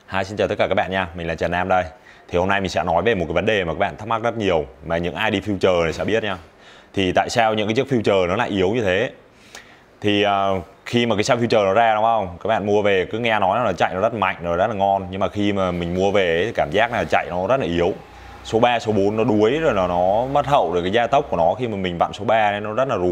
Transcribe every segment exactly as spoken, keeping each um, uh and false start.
Hi, xin chào tất cả các bạn nha, mình là Trần Nam đây. Thì hôm nay mình sẽ nói về một cái vấn đề mà các bạn thắc mắc rất nhiều mà những ai đi future này sẽ biết nha. Thì tại sao những cái chiếc future nó lại yếu như thế? Thì uh, khi mà cái xe future nó ra đúng không? Các bạn mua về cứ nghe nói là chạy nó rất mạnh rồi rất là ngon, nhưng mà khi mà mình mua về ấy, cảm giác là chạy nó rất là yếu. Số ba, số bốn nó đuối rồi là nó mất hậu rồi, cái gia tốc của nó khi mà mình vặn số ba ấy, nó rất là rù.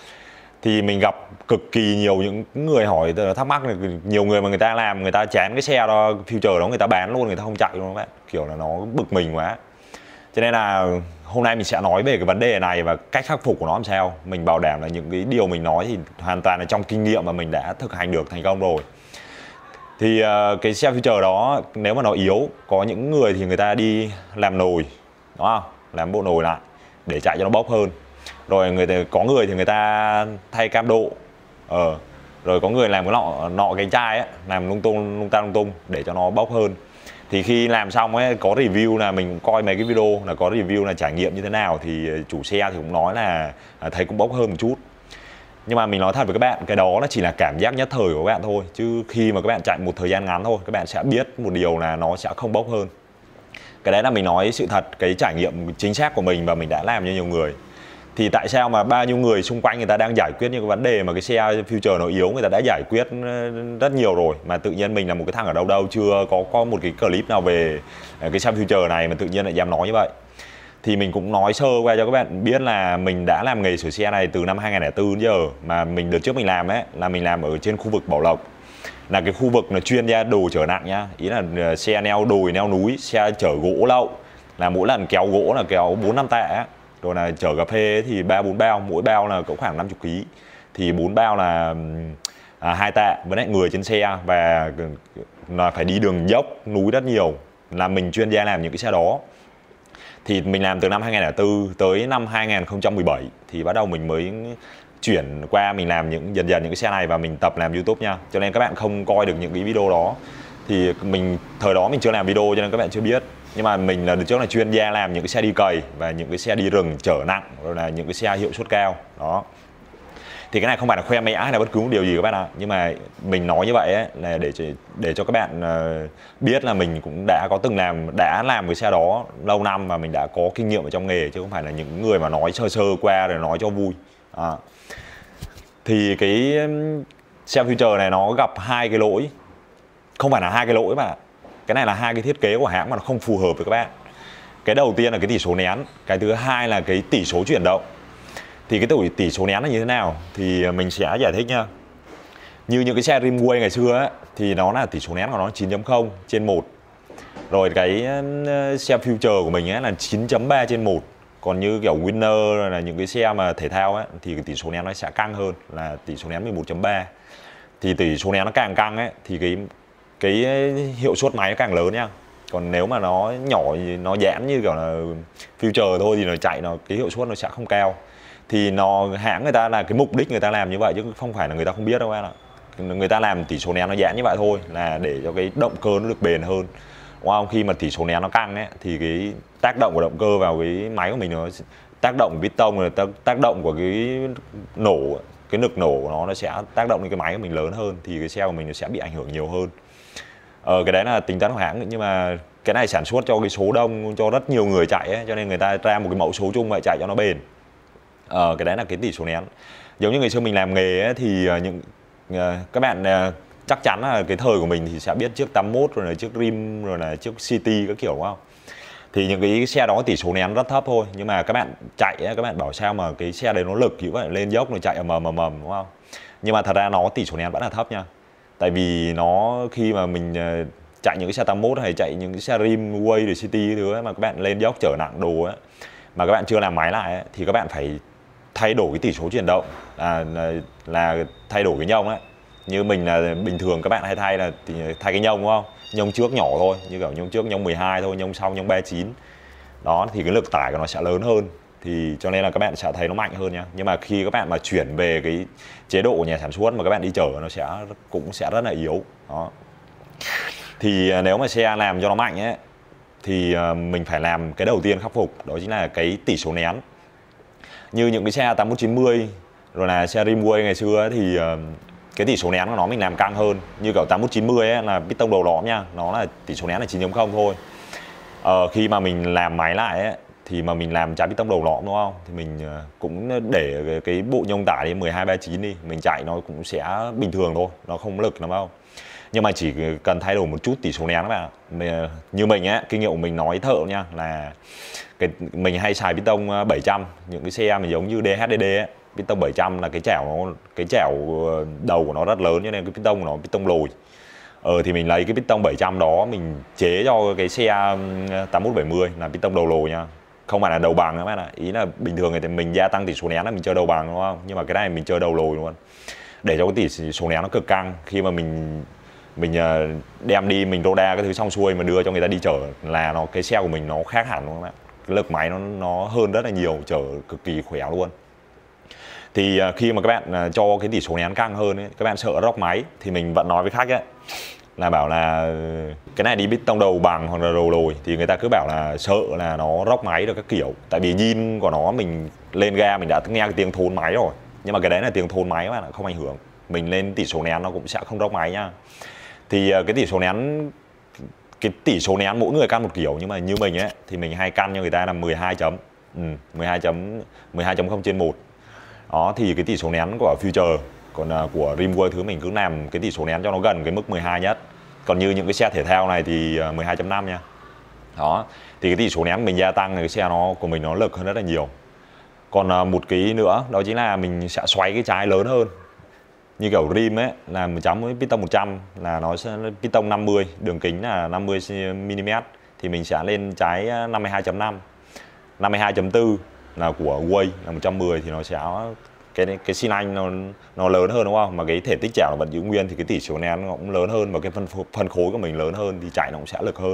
Thì mình gặp cực kỳ nhiều những người hỏi thắc mắc là nhiều người mà người ta làm, người ta chán cái xe đó future đó, người ta bán luôn, người ta không chạy luôn các bạn, kiểu là nó bực mình quá. Cho nên là hôm nay mình sẽ nói về cái vấn đề này và cách khắc phục của nó làm sao. Mình bảo đảm là những cái điều mình nói thì hoàn toàn là trong kinh nghiệm mà mình đã thực hành được thành công rồi. Thì uh, cái xe future đó nếu mà nó yếu, có những người thì người ta đi làm nồi, đúng không? Làm bộ nồi lại để chạy cho nó bốc hơn. Rồi người ta, có người thì người ta thay cam độ, ờ, rồi có người làm cái nọ nọ cái chai ấy, làm lung tung lung ta lung tung để cho nó bốc hơn. Thì khi làm xong ấy, có review là mình coi mấy cái video là có review là trải nghiệm như thế nào, thì chủ xe thì cũng nói là thấy cũng bốc hơn một chút. Nhưng mà mình nói thật với các bạn, cái đó nó chỉ là cảm giác nhất thời của các bạn thôi, chứ khi mà các bạn chạy một thời gian ngắn thôi, các bạn sẽ biết một điều là nó sẽ không bốc hơn. Cái đấy là mình nói sự thật, cái trải nghiệm chính xác của mình và mình đã làm cho nhiều người. Thì tại sao mà bao nhiêu người xung quanh người ta đang giải quyết những cái vấn đề mà cái xe future nó yếu, người ta đã giải quyết rất nhiều rồi, mà tự nhiên mình là một cái thằng ở đâu đâu chưa có có một cái clip nào về cái xe future này mà tự nhiên lại dám nói như vậy. Thì mình cũng nói sơ qua cho các bạn biết là mình đã làm nghề sửa xe này từ năm hai nghìn không trăm lẻ bốn đến giờ, mà mình đợt trước mình làm ấy là mình làm ở trên khu vực Bảo Lộc, là cái khu vực là chuyên ra đồ chở nặng nhá, ý là xe neo đồi neo núi, xe chở gỗ lậu, là mỗi lần kéo gỗ là kéo bốn năm tạ ấy. Rồi là chở cà phê thì ba bốn bao, mỗi bao là có khoảng năm mươi ký, thì bốn bao là à, hai tạ với lại người trên xe, và là phải đi đường dốc núi rất nhiều, là mình chuyên gia làm những cái xe đó. Thì mình làm từ năm hai nghìn không trăm lẻ bốn tới năm hai nghìn không trăm mười bảy thì bắt đầu mình mới chuyển qua mình làm những dần dần những cái xe này và mình tập làm YouTube nha. Cho nên các bạn không coi được những cái video đó, thì mình thời đó mình chưa làm video cho nên các bạn chưa biết. Nhưng mà mình là được trước là chuyên gia làm những cái xe đi cày và những cái xe đi rừng chở nặng, rồi là những cái xe hiệu suất cao đó. Thì cái này không phải là khoe mẽ hay là bất cứ một điều gì các bạn ạ, nhưng mà mình nói như vậy ấy, là để để cho các bạn biết là mình cũng đã có từng làm đã làm cái xe đó lâu năm và mình đã có kinh nghiệm ở trong nghề, chứ không phải là những người mà nói sơ sơ qua rồi nói cho vui à. Thì cái xe future này nó gặp hai cái lỗi, không phải là hai cái lỗi mà cái này là hai cái thiết kế của hãng mà nó không phù hợp với các bạn. Cái đầu tiên là cái tỷ số nén, cái thứ hai là cái tỷ số chuyển động. Thì cái tỷ, tỷ số nén là như thế nào thì mình sẽ giải thích nha. Như những cái xe Rimway ngày xưa ấy, thì nó là tỷ số nén của nó chín chấm không trên một. Rồi cái xe future của mình ấy là chín chấm ba trên một. Còn như kiểu Winner là những cái xe mà thể thao ấy, thì cái tỷ số nén nó sẽ căng hơn, là tỷ số nén mười một chấm ba. Thì tỷ số nén nó càng căng ấy thì cái cái hiệu suất máy nó càng lớn nha. Còn nếu mà nó nhỏ, nó giãn như kiểu là future thôi thì nó chạy nó cái hiệu suất nó sẽ không cao. Thì nó hãng người ta là cái mục đích người ta làm như vậy chứ không phải là người ta không biết đâu em ạ. Người ta làm tỷ số nén nó giãn như vậy thôi là để cho cái động cơ nó được bền hơn, đúng không? Khi mà tỷ số nén nó căng ấy thì cái tác động của động cơ vào cái máy của mình, nó tác động của piston, rồi tác động của cái nổ, cái lực nổ của nó nó sẽ tác động lên cái máy của mình lớn hơn, thì cái xe của mình nó sẽ bị ảnh hưởng nhiều hơn. Ờ, cái đấy là tính toán của hãng, nhưng mà cái này sản xuất cho cái số đông, cho rất nhiều người chạy ấy, cho nên người ta ra một cái mẫu số chung vậy chạy cho nó bền. Ờ, cái đấy là cái tỷ số nén. Giống như ngày xưa mình làm nghề ấy, thì những uh, các bạn uh, chắc chắn là cái thời của mình thì sẽ biết chiếc tám mốt rồi là chiếc Rim rồi là chiếc City các kiểu, đúng không? Thì những cái xe đó tỷ số nén rất thấp thôi, nhưng mà các bạn chạy ấy, các bạn bảo sao mà cái xe đấy nó lực như vậy, lên dốc nó chạy ầm ầm ầm ầm, đúng không? Nhưng mà thật ra nó tỷ số nén vẫn là thấp nha. Tại vì nó khi mà mình uh, chạy những cái xe tám mốt hay chạy những cái xe Rimway rồi City thứ ấy, mà các bạn lên dốc chở nặng đồ ấy, mà các bạn chưa làm máy lại ấy, thì các bạn phải thay đổi cái tỷ số chuyển động, à, là, là thay đổi cái nhông ấy. Như mình là bình thường các bạn hay thay là thay cái nhông, đúng không? Nhông trước nhỏ thôi, như kiểu nhông trước nhông mười hai thôi, nhông sau nhông ba mươi chín. Đó thì cái lực tải của nó sẽ lớn hơn, thì cho nên là các bạn sẽ thấy nó mạnh hơn nha. Nhưng mà khi các bạn mà chuyển về cái chế độ của nhà sản xuất mà các bạn đi chở, nó sẽ cũng sẽ rất là yếu. Đó. Thì nếu mà xe làm cho nó mạnh ấy thì mình phải làm cái đầu tiên khắc phục, đó chính là cái tỷ số nén. Như những cái xe tám mốt chín mươi rồi là xe Rimway ngày xưa ấy, thì cái tỷ số nén của nó mình làm căng hơn. Như kiểu tám một chín mươi ấy, là piston đầu lõm nha, nó là tỷ số nén là chín chấm không thôi. Ờ, khi mà mình làm máy lại ấy, thì mà mình làm trái piston đầu lõm đúng không, thì mình cũng để cái, cái bộ nhông tải đi mười hai ba chín đi, mình chạy nó cũng sẽ bình thường thôi, nó không lực lắm đâu. Nhưng mà chỉ cần thay đổi một chút tỷ số nén các bạn. Như mình á, kinh nghiệm của mình nói thợ nha, là cái mình hay xài piston bảy trăm, những cái xe mà giống như đê hát đê đê ấy, piston bảy trăm là cái chảo nó cái chảo đầu của nó rất lớn, cho nên cái piston của nó piston lồi. Ờ thì mình lấy cái piston bảy trăm đó mình chế cho cái xe tám một bảy mươi là piston đầu lồi nha, không phải là đầu bằng các bạn ạ. Ý là bình thường thì mình gia tăng tỷ số nén là mình chơi đầu bằng đúng không, nhưng mà cái này mình chơi đầu lồi luôn, để cho cái tỷ số nén nó cực căng. Khi mà mình mình đem đi mình rô đa cái thứ xong xuôi mà đưa cho người ta đi chở là nó cái xe của mình nó khác hẳn luôn các bạn. Cái lực máy nó nó hơn rất là nhiều, chở cực kỳ khỏe luôn. Thì khi mà các bạn cho cái tỷ số nén căng hơn ấy, các bạn sợ róc máy, thì mình vẫn nói với khách ấy là bảo là cái này đi piston đầu bằng hoặc là đầu lồi, thì người ta cứ bảo là sợ là nó róc máy được các kiểu. Tại vì zin của nó mình lên ga mình đã nghe cái tiếng thốn máy rồi, nhưng mà cái đấy là tiếng thốn máy các bạn ạ, không ảnh hưởng. Mình lên tỷ số nén nó cũng sẽ không róc máy nhá. Thì cái tỷ số nén cái tỷ số nén mỗi người căn một kiểu, nhưng mà như mình ấy thì mình hay căn cho người ta là mười hai chấm ừ, mười hai chấm mười hai chấm không trên một. Đó thì cái tỷ số nén của Future, còn uh, của Rimworld thứ mình cứ làm cái tỷ số nén cho nó gần cái mức mười hai nhất. Còn như những cái xe thể thao này thì uh, mười hai chấm năm nha. Đó thì cái tỷ số nén mình gia tăng cái xe nó của mình nó lực hơn rất là nhiều. Còn uh, một cái nữa đó chính là mình sẽ xoáy cái trái lớn hơn. Như kiểu rim ấy là một chấm với piston một trăm là nó sẽ piston năm mươi, đường kính là năm mươi mi li mét, thì mình sẽ lên trái năm mươi hai chấm năm. năm mươi hai chấm bốn là của Way là một trăm mười, thì nó sẽ cái cái xi lanh nó nó lớn hơn đúng không, mà cái thể tích chảo nó vẫn giữ nguyên, thì cái tỷ số nén nó cũng lớn hơn, và cái phân phân khối của mình lớn hơn thì chạy nó cũng sẽ lực hơn.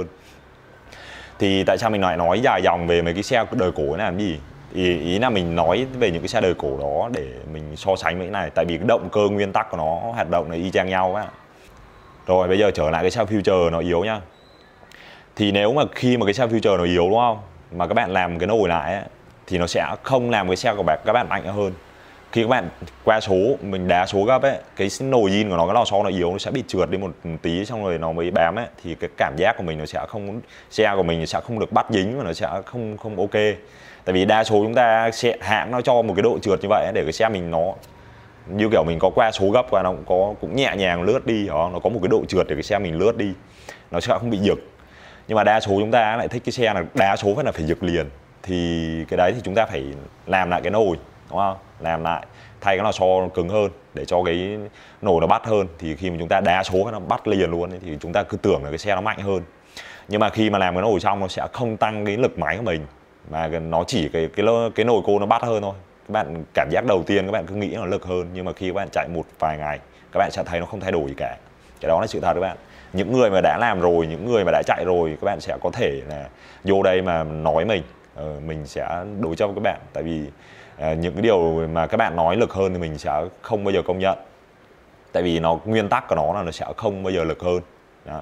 Thì tại sao mình lại nói dài dòng về mấy cái xe đời cổ này làm gì? Ý, ý là mình nói về những cái xe đời cổ đó để mình so sánh với cái này, tại vì cái động cơ nguyên tắc của nó hoạt động là y chang nhau á. Rồi bây giờ trở lại cái xe Future nó yếu nhá. Thì nếu mà khi mà cái xe Future nó yếu đúng không, mà các bạn làm cái nồi lại ấy, thì nó sẽ không làm cái xe của bạn các bạn mạnh hơn. Khi các bạn qua số mình đá số gấp ấy, cái nồi zin của nó, cái lò xo nó yếu, nó sẽ bị trượt đi một tí xong rồi nó mới bám ấy, thì cái cảm giác của mình nó sẽ không, xe của mình sẽ không được bắt dính và nó sẽ không không ok. Tại vì đa số chúng ta sẽ hãng nó cho một cái độ trượt như vậy để cái xe mình nó như kiểu mình có qua số gấp và nó cũng có cũng nhẹ nhàng lướt đi đó, nó có một cái độ trượt để cái xe mình lướt đi, nó sẽ không bị giật. Nhưng mà đa số chúng ta lại thích cái xe là đá số phải là phải giật liền, thì cái đấy thì chúng ta phải làm lại cái nồi đúng không, làm lại thay cái lò xo cứng hơn để cho cái nồi nó bắt hơn, thì khi mà chúng ta đá số nó bắt liền luôn ấy, thì chúng ta cứ tưởng là cái xe nó mạnh hơn. Nhưng mà khi mà làm cái nồi xong nó sẽ không tăng cái lực máy của mình, mà nó chỉ cái cái cái nồi cô nó bắt hơn thôi. Các bạn cảm giác đầu tiên các bạn cứ nghĩ nó lực hơn, nhưng mà khi các bạn chạy một vài ngày các bạn sẽ thấy nó không thay đổi gì cả. Cái đó là sự thật các bạn. Những người mà đã làm rồi, những người mà đã chạy rồi, các bạn sẽ có thể là vô đây mà nói mình ờ, mình sẽ đối cho các bạn. Tại vì uh, những cái điều mà các bạn nói lực hơn thì mình sẽ không bao giờ công nhận. Tại vì nó nguyên tắc của nó là nó sẽ không bao giờ lực hơn đó.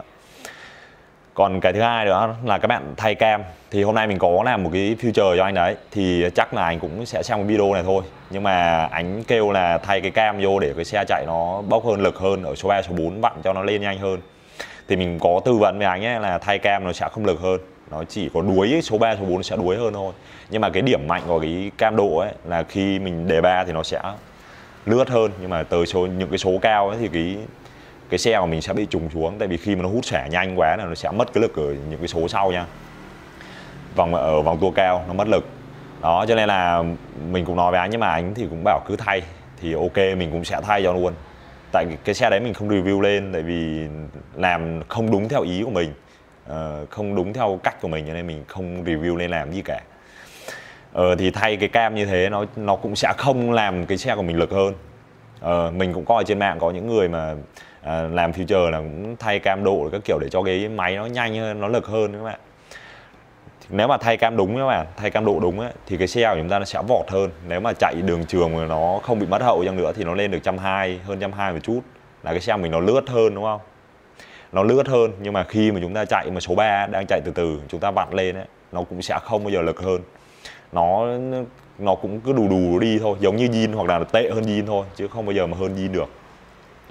Còn cái thứ hai nữa là các bạn thay cam. Thì hôm nay mình có làm một cái Future cho anh đấy, thì chắc là anh cũng sẽ xem cái video này thôi. Nhưng mà anh kêu là thay cái cam vô để cái xe chạy nó bốc hơn, lực hơn ở số ba, số bốn vặn cho nó lên nhanh hơn. Thì mình có tư vấn với anh ấy là thay cam nó sẽ không lực hơn, nó chỉ có đuối số ba, số bốn sẽ đuối hơn thôi. Nhưng mà cái điểm mạnh của cái cam độ ấy là khi mình đề ba thì nó sẽ lướt hơn, nhưng mà tới số những cái số cao ấy thì cái cái xe của mình sẽ bị trùng xuống, tại vì khi mà nó hút xả nhanh quá là nó sẽ mất cái lực ở những cái số sau nha. Vòng ở vòng tua cao nó mất lực. Đó cho nên là mình cũng nói với anh, nhưng mà anh thì cũng bảo cứ thay, thì ok mình cũng sẽ thay cho luôn. Tại cái xe đấy mình không review lên, tại vì làm không đúng theo ý của mình, không đúng theo cách của mình, cho nên mình không review lên làm gì cả. Ờ, thì thay cái cam như thế nó nó cũng sẽ không làm cái xe của mình lực hơn. Ờ, mình cũng coi trên mạng có những người mà à, làm Future là cũng thay cam độ các kiểu để cho cái máy nó nhanh hơn, nó lực hơn các bạn. Nếu mà thay cam đúng các bạn, thay cam độ đúng ấy, thì cái xe của chúng ta nó sẽ vọt hơn. Nếu mà chạy đường trường mà nó không bị mất hậu chăng nữa thì nó lên được một trăm hai mươi, hơn một trăm hai mươi một chút, là cái xe mình nó lướt hơn đúng không? Nó lướt hơn, nhưng mà khi mà chúng ta chạy mà số ba đang chạy từ từ, chúng ta vặn lên ấy, nó cũng sẽ không bao giờ lực hơn. Nó nó cũng cứ đù đù đi thôi, giống như zin hoặc là tệ hơn zin thôi, chứ không bao giờ mà hơn zin được.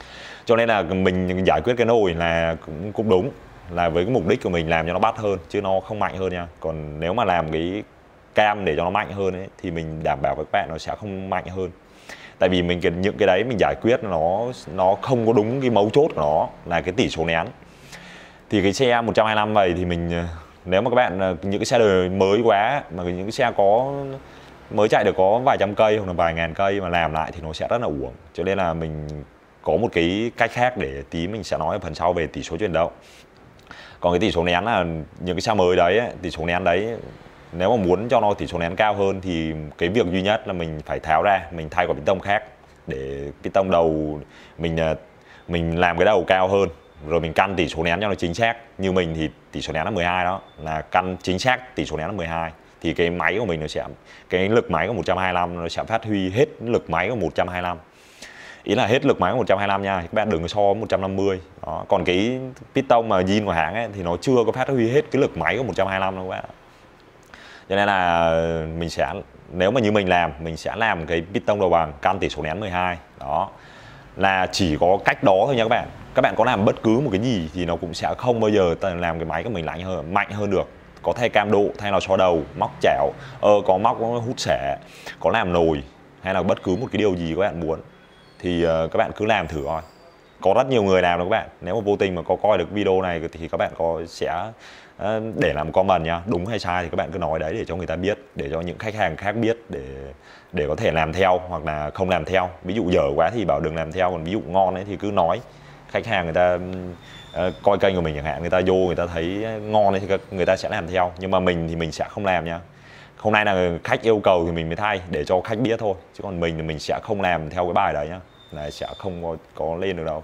Cho nên là mình giải quyết cái nồi là cũng cũng đúng, là với cái mục đích của mình làm cho nó bắt hơn chứ nó không mạnh hơn nha. Còn nếu mà làm cái cam để cho nó mạnh hơn ấy, thì mình đảm bảo với các bạn nó sẽ không mạnh hơn. Tại vì mình những cái đấy mình giải quyết nó nó không có đúng cái mấu chốt của nó là cái tỷ số nén. Thì cái xe một trăm hai mươi lăm này thì mình, nếu mà các bạn những cái xe đời mới quá mà những cái xe có mới chạy được có vài trăm cây hoặc là vài ngàn cây mà làm lại thì nó sẽ rất là uổng. Cho nên là mình có một cái cách khác để tí mình sẽ nói ở phần sau về tỷ số chuyển động. Còn cái tỷ số nén là những cái xe mới đấy, tỷ số nén đấy nếu mà muốn cho nó tỷ số nén cao hơn thì cái việc duy nhất là mình phải tháo ra, mình thay quả piston khác để piston đầu mình mình làm cái đầu cao hơn, rồi mình căn tỷ số nén cho nó chính xác. Như mình thì tỷ số nén là mười hai đó, là căn chính xác tỷ số nén là mười hai. Thì cái máy của mình nó sẽ, cái lực máy của một trăm hai mươi lăm nó sẽ phát huy hết lực máy của một trăm hai mươi lăm. Ý là hết lực máy của một trăm hai mươi lăm nha, các bạn đừng có so với một trăm năm mươi. Đó. Còn cái piston mà zin của hãng ấy, thì nó chưa có phát huy hết cái lực máy của một trăm hai mươi lăm đâu các bạn. Cho nên là mình sẽ, nếu mà như mình làm, mình sẽ làm cái piston đầu bằng căn tỷ số nén mười hai. Đó. Là chỉ có cách đó thôi nha các bạn. Các bạn có làm bất cứ một cái gì thì nó cũng sẽ không bao giờ làm cái máy của mình lạnh hơn, mạnh hơn được. Có thay cam độ, thay nào cho đầu, móc chảo, ờ, có móc có hút xẻ, có làm nồi, hay là bất cứ một cái điều gì các bạn muốn thì uh, các bạn cứ làm thử thôi. Có rất nhiều người làm đó các bạn. Nếu mà vô tình mà có coi được video này thì các bạn có sẽ uh, để làm comment nha. Đúng hay sai thì các bạn cứ nói đấy để cho người ta biết, để cho những khách hàng khác biết, để để có thể làm theo hoặc là không làm theo. Ví dụ dở quá thì bảo đừng làm theo, còn ví dụ ngon ấy thì cứ nói. Khách hàng người ta uh, coi kênh của mình chẳng hạn, người ta vô người ta thấy ngon ấy thì người ta sẽ làm theo. Nhưng mà mình thì mình sẽ không làm nha. Hôm nay là khách yêu cầu thì mình mới thay để cho khách biết thôi, chứ còn mình thì mình sẽ không làm theo cái bài đấy nhá, là sẽ không có, có lên được đâu.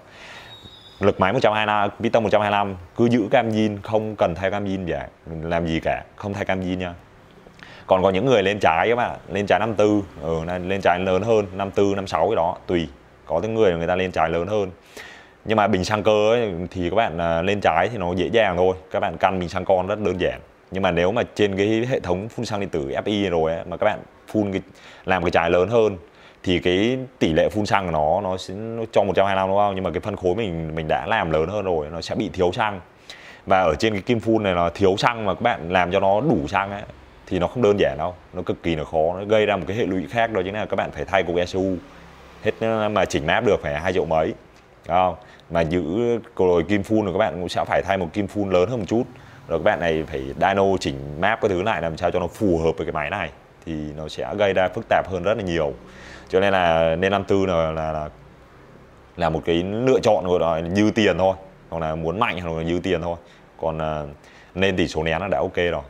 Lực máy một trăm hai mươi lăm, piston một trăm hai mươi lăm, cứ giữ cam zin, không cần thay cam zin cả, làm gì cả, không thay cam zin nha. Còn có những người lên trái các bạn, lên trái năm tư, ừ, lên trái lớn hơn, năm tư, năm sáu cái đó, tùy. Có những người người ta lên trái lớn hơn. Nhưng mà bình xăng cơ ấy, thì các bạn lên trái thì nó dễ dàng thôi, các bạn căn bình xăng con rất đơn giản. Nhưng mà nếu mà trên cái hệ thống phun xăng điện tử ép i rồi ấy, mà các bạn phun cái, làm cái trái lớn hơn thì cái tỷ lệ phun xăng của nó nó sẽ nó cho một trăm hai mươi lăm đúng không? Nhưng mà cái phân khối mình mình đã làm lớn hơn rồi, nó sẽ bị thiếu xăng. Và ở trên cái kim phun này nó thiếu xăng mà các bạn làm cho nó đủ xăng ấy thì nó không đơn giản đâu, nó cực kỳ là khó, nó gây ra một cái hệ lụy khác, đó chính là các bạn phải thay cục e xê u. Hết mà chỉnh map được phải hai triệu mấy. Đúng không? Mà giữ rồi kim phun rồi các bạn cũng sẽ phải thay một kim phun lớn hơn một chút. Rồi các bạn này phải dyno chỉnh map cái thứ lại làm sao cho nó phù hợp với cái máy này thì nó sẽ gây ra phức tạp hơn rất là nhiều. Cho nên là nên năm tư là là, là là một cái lựa chọn gọi là như tiền thôi. Còn là muốn mạnh hoặc là như tiền thôi. Còn uh, nên tỷ số nén là đã ok rồi.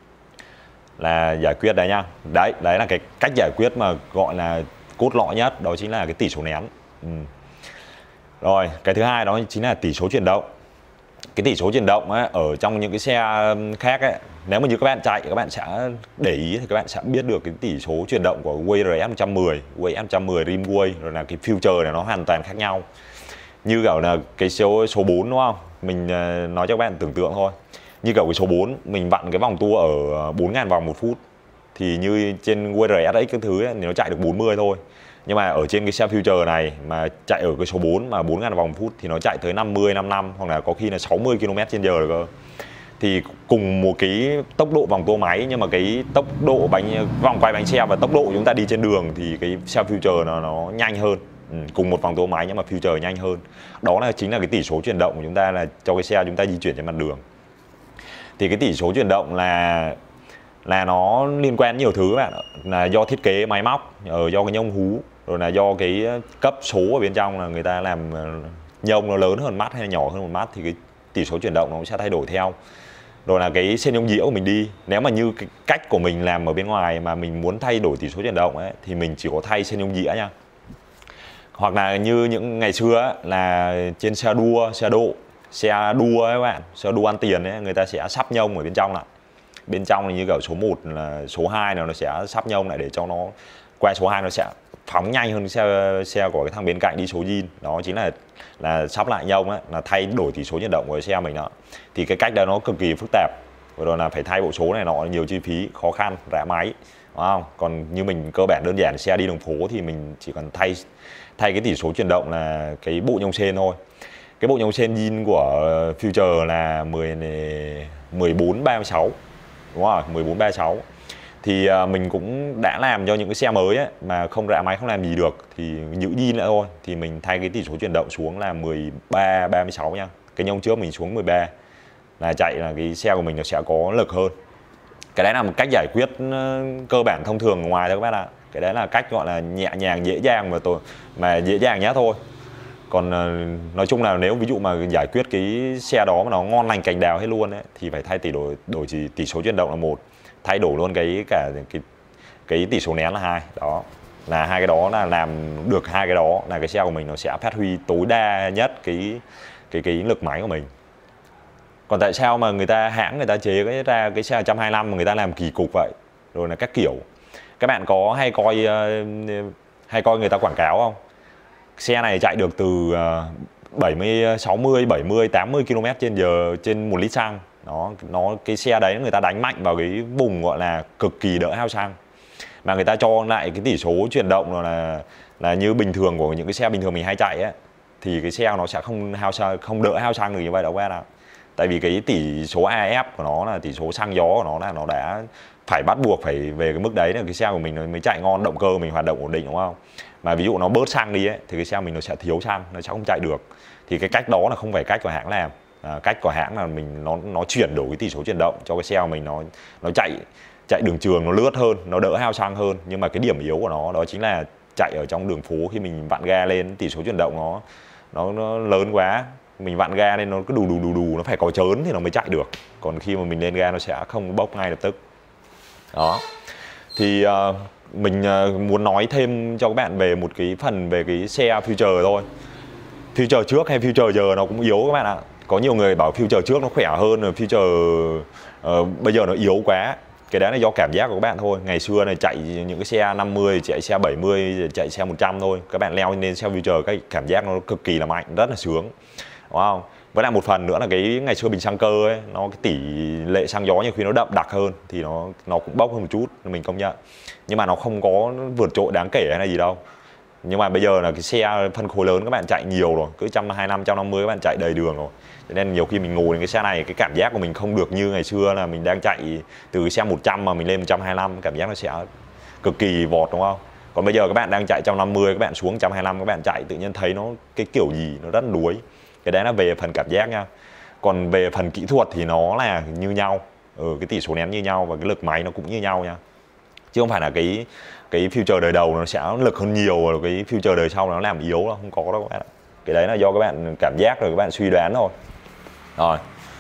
Là giải quyết đấy nhá. Đấy, đấy là cái cách giải quyết mà gọi là cốt lõi nhất, đó chính là cái tỷ số nén. Ừ. Rồi, cái thứ hai đó chính là tỷ số chuyển động. Cái tỷ số chuyển động ấy, ở trong những cái xe khác ấy, nếu mà như các bạn chạy các bạn sẽ để ý thì các bạn sẽ biết được cái tỷ số chuyển động của Way rờ ét một trăm mười, Way ét một trăm mười Rimway rồi là cái future này nó hoàn toàn khác nhau. Như kiểu là cái số số bốn đúng không? Mình nói cho các bạn tưởng tượng thôi. Như kiểu cái số bốn mình vặn cái vòng tua ở bốn nghìn vòng một phút thì như trên Way rờ ét ích cái thứ ấy, thì nó chạy được bốn mươi thôi. Nhưng mà ở trên cái xe future này mà chạy ở cái số bốn mà bốn nghìn vòng một phút thì nó chạy tới năm mươi, năm mươi lăm hoặc là có khi là sáu mươi ki lô mét trên giờ được cơ. Thì cùng một cái tốc độ vòng tua máy nhưng mà cái tốc độ bánh vòng quay bánh xe và tốc độ chúng ta đi trên đường thì cái xe future nó nó nhanh hơn. Ừ, cùng một vòng tua máy nhưng mà future nhanh hơn. Đó là chính là cái tỷ số chuyển động của chúng ta, là cho cái xe chúng ta di chuyển trên mặt đường. Thì cái tỷ số chuyển động là là nó liên quan nhiều thứ các bạn ạ. Là do thiết kế máy móc, do cái nhông hú, rồi là do cái cấp số ở bên trong là người ta làm nhông nó lớn hơn mắt hay là nhỏ hơn một mắt thì cái tỷ số chuyển động nó sẽ thay đổi theo. Rồi là cái xên nhông dĩa của mình đi, nếu mà như cái cách của mình làm ở bên ngoài mà mình muốn thay đổi tỷ số chuyển động ấy thì mình chỉ có thay xên nhông dĩa nha. Hoặc là như những ngày xưa ấy, là trên xe đua, xe độ, xe đua ấy các bạn, xe đua ăn tiền ấy, người ta sẽ sắp nhông ở bên trong lại. Bên trong thì như kiểu số một là số hai nào nó sẽ sắp nhông lại để cho nó qua số hai nó sẽ phóng nhanh hơn xe xe của cái thằng bên cạnh đi số zin. Đó chính là là sắp lại nhông ấy, là thay đổi tỷ số chuyển động của cái xe mình đó. Thì cái cách đó nó cực kỳ phức tạp. Rồi là phải thay bộ số này nọ nhiều chi phí, khó khăn, rã máy. đúng không? Còn như mình cơ bản đơn giản xe đi đường phố thì mình chỉ cần thay thay cái tỷ số chuyển động là cái bộ nhông sên thôi. Cái bộ nhông sên zin của Future là mười mười bốn ba mươi sáu, đúng rồi, mười bốn ba mươi sáu. Thì uh, mình cũng đã làm cho những cái xe mới ấy, mà không rã máy không làm gì được thì giữ zin nữa thôi, thì mình thay cái tỷ số chuyển động xuống là mười ba ba mươi sáu nha. Cái nhông trước mình xuống mười ba là chạy là cái xe của mình nó sẽ có lực hơn. Cái đấy là một cách giải quyết uh, cơ bản thông thường ngoài thôi các bạn ạ. Cái đấy là cách gọi là nhẹ nhàng dễ dàng mà tôi mà dễ dàng nhá thôi. Còn uh, nói chung là nếu ví dụ mà giải quyết cái xe đó mà nó ngon lành cành đào hết luôn ấy, thì phải thay tỷ đổi đổi chỉ tỷ số chuyển động là một, thay đổi luôn cái cả cái cái tỷ số nén là hai. Đó là hai cái đó là làm được hai cái đó là cái xe của mình nó sẽ phát huy tối đa nhất cái cái cái lực máy của mình. Còn tại sao mà người ta hãng người ta chế cái ra cái xe một trăm hai mươi lăm mà người ta làm kỳ cục vậy, rồi là các kiểu. Các bạn có hay coi uh, hay coi người ta quảng cáo không? Xe này chạy được từ uh, bảy mươi, sáu mươi, bảy mươi, tám mươi ki lô mét trên giờ trên một lít xăng. Nó nó cái xe đấy người ta đánh mạnh vào cái vùng gọi là cực kỳ đỡ hao xăng. Mà người ta cho lại cái tỷ số chuyển động là là như bình thường của những cái xe bình thường mình hay chạy ấy, thì cái xe nó sẽ không hao xăng, không đỡ hao xăng được như vậy đâu các bạn ạ. Tại vì cái tỷ số a ép của nó là tỷ số xăng gió của nó là nó đã phải bắt buộc phải về cái mức đấy là cái xe của mình nó mới chạy ngon, động cơ mình hoạt động ổn định, đúng không? Mà ví dụ nó bớt xăng đi ấy, thì cái xe mình nó sẽ thiếu xăng, nó sẽ không chạy được. Thì cái cách đó là không phải cách của hãng làm. À, cách của hãng là mình nó nó chuyển đổi cái tỷ số chuyển động cho cái xe của mình nó nó chạy chạy đường trường nó lướt hơn, nó đỡ hao xăng hơn. Nhưng mà cái điểm yếu của nó đó chính là chạy ở trong đường phố, khi mình vặn ga lên tỷ số chuyển động nó nó, nó lớn quá, mình vặn ga lên nó cứ đù đù đù đù, nó phải có chớn thì nó mới chạy được. Còn khi mà mình lên ga nó sẽ không bốc ngay lập tức. Đó thì uh, mình uh, muốn nói thêm cho các bạn về một cái phần về cái xe Future thôi. Future trước hay Future giờ nó cũng yếu các bạn ạ. Có nhiều người bảo Future trước nó khỏe hơn, rồi Future uh, bây giờ nó yếu quá. Cái đấy là do cảm giác của các bạn thôi. Ngày xưa này chạy những cái xe năm mươi, chạy xe bảy mươi, chạy xe một trăm thôi. Các bạn leo lên xe Future cái cảm giác nó cực kỳ là mạnh, rất là sướng, đúng không? Với lại một phần nữa là cái ngày xưa bình xăng cơ ấy, nó cái tỷ lệ xăng gió nhiều khi nó đậm đặc hơn thì nó nó cũng bốc hơn một chút, mình công nhận. Nhưng mà nó không có vượt trội đáng kể hay là gì đâu. Nhưng mà bây giờ là cái xe phân khối lớn các bạn chạy nhiều rồi, cứ một trăm hai mươi lăm, một trăm năm mươi các bạn chạy đầy đường rồi. Cho nên nhiều khi mình ngồi lên cái xe này, cái cảm giác của mình không được như ngày xưa là mình đang chạy từ cái xe một trăm mà mình lên một trăm hai mươi lăm, cảm giác nó sẽ cực kỳ vọt, đúng không? Còn bây giờ các bạn đang chạy một trăm năm mươi, các bạn xuống một trăm hai mươi lăm các bạn chạy tự nhiên thấy nó cái kiểu gì nó rất đuối. Cái đấy là về phần cảm giác nha. Còn về phần kỹ thuật thì nó là như nhau, ừ, cái tỷ số nén như nhau và cái lực máy nó cũng như nhau nha. Chứ không phải là cái cái Future đời đầu nó sẽ lực hơn nhiều, rồi cái Future đời sau nó làm yếu, nó không có đâu các bạn ạ. Cái đấy là do các bạn cảm giác rồi các bạn suy đoán thôi. Rồi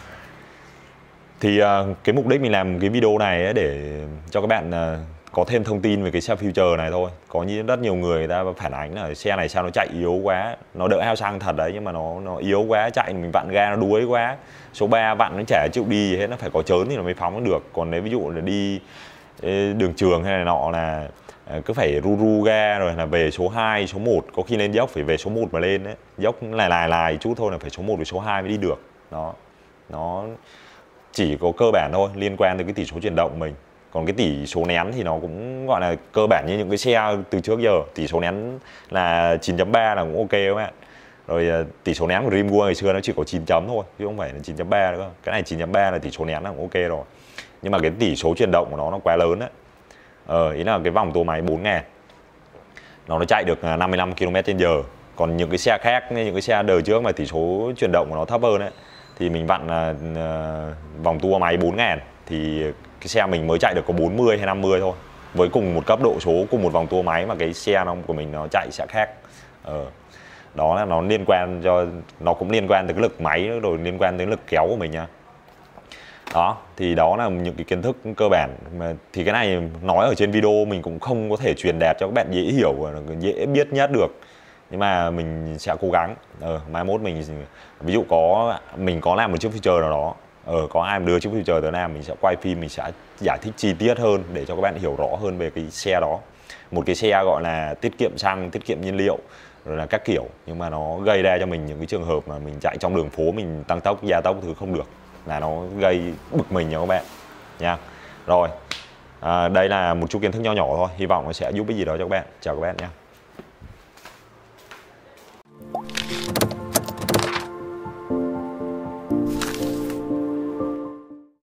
thì uh, cái mục đích mình làm cái video này ấy để cho các bạn uh, có thêm thông tin về cái xe Future này thôi. Có như rất nhiều người, người ta phản ánh là xe này sao nó chạy yếu quá, nó đỡ hao xăng thật đấy nhưng mà nó nó yếu quá, chạy mình vặn ga nó đuối quá, số ba vặn nó chả chịu đi gì hết, nó phải có chớn thì nó mới phóng được. Còn nếu ví dụ là đi đường trường hay là nọ là cứ phải ru ru ga rồi là về số hai, số một, có khi lên dốc phải về số một mà lên đấy, dốc lại lại lại chút thôi là phải số một với số hai mới đi được. Đó, nó chỉ có cơ bản thôi, liên quan tới cái tỷ số chuyển động của mình. Còn cái tỷ số nén thì nó cũng gọi là cơ bản như những cái xe từ trước giờ. Tỷ số nén là chín chấm ba là cũng ok các bạn. Rồi tỷ số nén của Dream World ngày xưa nó chỉ có chín chấm thôi, chứ không phải là chín chấm ba nữa. Cái này chín chấm ba là tỷ số nén là cũng ok rồi. Nhưng mà cái tỷ số chuyển động của nó nó quá lớn đấy. Ờ, ý là cái vòng tua máy bốn ngàn nó nó chạy được năm mươi lăm ki lô mét trên giờ. Còn những cái xe khác, những cái xe đời trước mà tỷ số chuyển động của nó thấp hơn ấy, thì mình vặn uh, vòng tua máy bốn ngàn thì cái xe mình mới chạy được có bốn mươi hay năm mươi thôi. Với cùng một cấp độ số, cùng một vòng tua máy mà cái xe nó của mình nó chạy sẽ khác. Ờ, đó là nó liên quan cho nó cũng liên quan tới cái lực máy rồi liên quan tới lực kéo của mình nha. Đó, thì đó là những cái kiến thức cơ bản mà thì cái này nói ở trên video mình cũng không có thể truyền đạt cho các bạn dễ hiểu và dễ biết nhất được. Nhưng mà mình sẽ cố gắng. Ờ, mai mốt mình ví dụ có mình có làm một chiếc Future nào đó, ờ, có ai mà đưa chiếc Future tới làm, mình sẽ quay phim, mình sẽ giải thích chi tiết hơn để cho các bạn hiểu rõ hơn về cái xe đó. Một cái xe gọi là tiết kiệm xăng, tiết kiệm nhiên liệu rồi là các kiểu, nhưng mà nó gây ra cho mình những cái trường hợp mà mình chạy trong đường phố mình tăng tốc, gia tốc thứ không được, là nó gây bực mình nha các bạn nha. Rồi À, đây là một chút kiến thức nho nhỏ thôi, hy vọng nó sẽ giúp ích gì đó cho các bạn. Chào các bạn nhé.